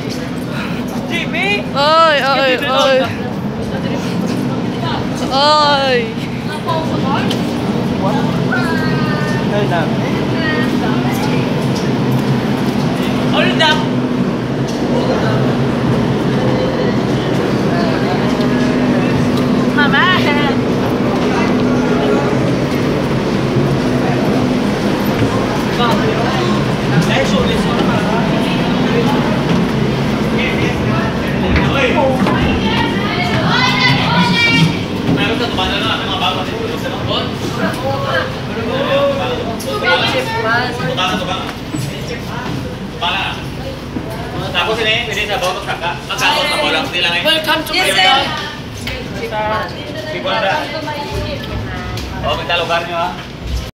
Ay, ay, ay. Ay. Hold up. Mama. Tapos ini sa bawah kakak, magkakaroon sa bolang nila ngayon. Welcome to Manila. Sa Bibanda. Oh, kita lugar nyo ha.